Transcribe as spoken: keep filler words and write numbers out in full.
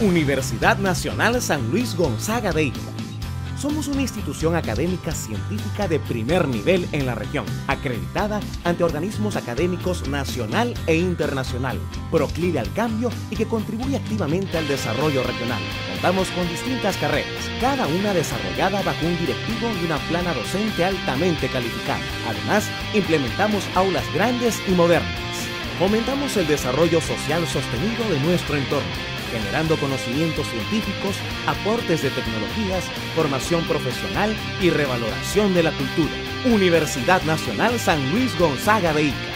Universidad Nacional San Luis Gonzaga de Ica. Somos una institución académica científica de primer nivel en la región, acreditada ante organismos académicos nacional e internacional, proclive al cambio y que contribuye activamente al desarrollo regional. Contamos con distintas carreras, cada una desarrollada bajo un directivo y una plana docente altamente calificada. Además, implementamos aulas grandes y modernas. Fomentamos el desarrollo social sostenido de nuestro entorno, generando conocimientos científicos, aportes de tecnologías, formación profesional y revaloración de la cultura. Universidad Nacional San Luis Gonzaga de Ica.